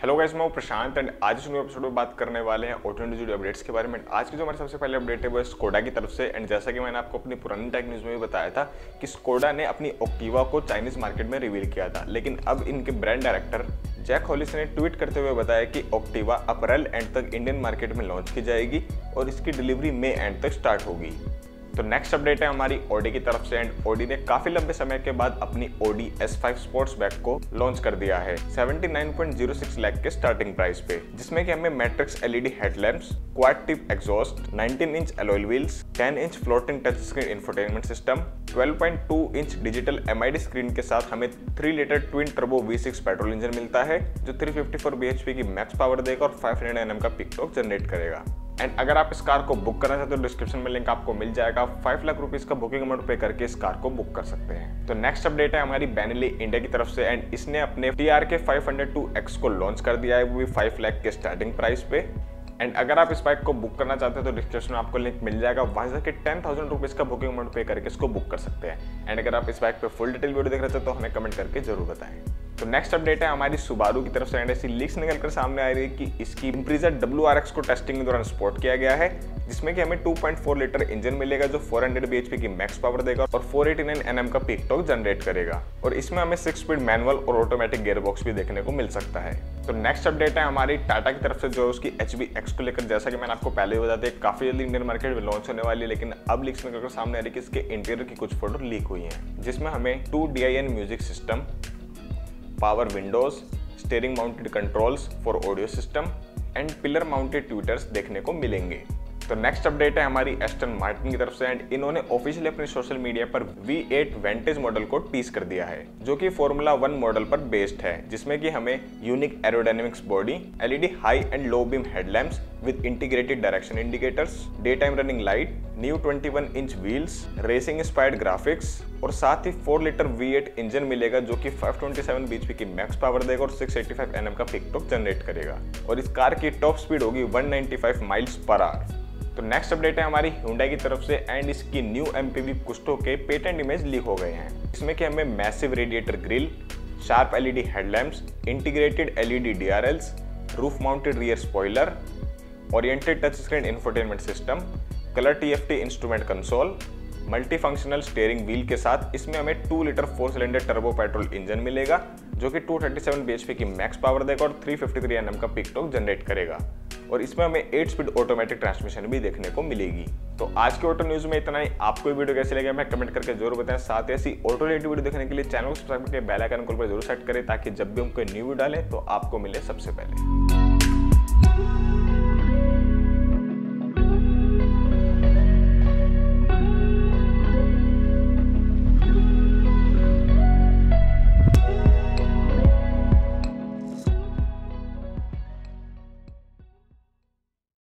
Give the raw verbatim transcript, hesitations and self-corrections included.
Hello guys, मैं हूं प्रशांत and आज इस न्यू एपिसोड में बात करने वाले हैं ऑटो इंडस्ट्री अपडेट्स के बारे में। आज की जो हमारी सबसे पहले अपडेट है वो स्कोडा की तरफ से। एंड जैसा कि मैंने आपको अपनी पुरानी टेक न्यूज़ में भी बताया था कि स्कोडा ने अपनी ऑक्टिवा को चाइनीज मार्केट में रिवील किया था, लेकिन अब इनके ब्रांड डायरेक्टर जैक हॉलिस ने ट्वीट करते हुए बताया कि ऑक्टिवा अप्रैल एंड तक इंडियन मार्केट में लॉन्च की जाएगी और इसकी डिलीवरी मई एंड तक स्टार्ट होगी। तो नेक्स्ट अपडेट है हमारी ऑडी की तरफ से एंड ऑडी ने काफी लंबे समय के बाद अपनी Audi S five Sportback को लॉन्च कर दिया है उन्यासी पॉइंट शून्य छह लाख के स्टार्टिंग प्राइस पे, जिसमें कि हमें matrix LED headlamps, quad tip exhaust, nineteen inch alloy wheels, ten inch floating touch screen infotainment system, twelve point two inch digital MID screen के साथ हमें three litre twin turbo V six petrol engine मिलता है जो three fifty four BHP की max power देगा और five hundred NM का पीक टॉर्क जनरेट करेगा। एंड अगर आप इस कार को बुक करना चाहते हो तो डिस्क्रिप्शन में लिंक आपको मिल जाएगा। फाइव लाख रुपीस का बुकिंग अमाउंट पे करके इस कार को बुक कर सकते हैं। तो नेक्स्ट अपडेट है हमारी बेनेली इंडिया की तरफ से एंड इसने अपने T R K five hundred two X को लॉन्च कर दिया है, वो भी फाइव लाख के स्टार्टिंग प्राइस पे। एंड अगर आप इस बाइक को बुक करना चाहते हो तो डिस्क्रिप्शन में आपको लिंक मिल जाएगा, वहां जाके टेन थाउजेंड रुपीज का बुकिंग अमाउंट पे करके इसको बुक कर सकते हैं। एंड अगर आप इस बाइक पे फुल डिटेल वीडियो देख रहे थे तो हमें कमेंट करके जरूर बताएं। तो नेक्स्ट अपडेट है हमारी सुबारू की तरफ से एंड ऐसी लीक्स निकल कर सामने आ रही है कि इसकी इम्प्रीजा डब्ल्यू आर एक्स को टेस्टिंग के दौरान स्पॉट किया गया है, जिसमें कि हमें two point four litre engine मिलेगा जो फोर हंड्रेड बीएचपी की मैक्स पावर देगा और फोर एटी नाइन एनएम का पीक टॉर्क जनरेट करेगा। और इसमें हमें सिक्स स्पीड मैनुअल और ऑटोमेटिक गियरबॉक्स भी देखने को मिल सकता है। तो नेक्स्ट अपडेट है हमारी टाटा की तरफ से जो उसकी एच बी एक्स को लेकर, जैसा कि मैंने आपको पहले ही बता दिया काफी जल्दी इंडियन मार्केट में लॉन्च होने वाली है, लेकिन अब लीक्स निकलकर सामने आ रही है कि इसके इंटीरियर की कुछ फोटो लीक हुई हैं, जिसमें हमें two D I N music system, power windows, steering mounted controls for audio system and pillar mounted tweeters देखने को मिलेंगे। तो नेक्स्ट अपडेट है हमारी एस्टन मार्टिन की तरफ से एंड इन्होंने ऑफिशियली अपने सोशल मीडिया पर वी एट वेंटेज मॉडल को टीज कर दिया है, जो कि फॉर्मूला वन मॉडल पर बेस्ड है, जिसमें कि हमें unique aerodynamics body, LED high and low beam headlamps with integrated direction indicators, day time running light, new twenty one inch wheels, racing inspired graphics और साथ ही four litre V eight engine मिलेगा जो कि फाइव ट्वेंटी सेवन बीएचपी की max power देगा और six eighty five NM का पीक टॉर्क जनरेट करेगा। और इस कार की टॉप स्पीड होगी one ninety five miles per hour. तो नेक्स्ट अपडेट है हमारी Hyundai की तरफ से एंड इसकी न्यू एमपीवी कुस्टो के पेटेंट इमेज लीक हो गए हैं, इसमें कि हमें massive radiator grille, sharp LED headlamps, integrated LED DRLs, roof mounted rear spoiler, oriented touch screen infotainment system, colour TFT instrument console, multi functional steering wheel के साथ इसमें हमें two litre four cylinder turbo petrol engine मिलेगा जो कि two thirty seven BHP की max power देगा और थ्री फिफ्टी थ्री एनएम का पीक टॉर्क जनरेट करेगा। और इसमें हमें एट स्पीड ऑटोमेटिक ट्रांसमिशन भी देखने को मिलेगी। तो आज के ऑटो न्यूज़ में इतना ही। आपको ये वीडियो कैसी लगी हमें कमेंट करके जरूर बताएं। साथ ही ऐसी ऑटो रिलेटेड वीडियो देखने के लिए चैनल को सब्सक्राइब करके बेल आइकन कॉल पर जरूर सेट करें ताकि जब भी हम कोई न्यू वीडियो डालें तो आपको मिले सबसे पहले।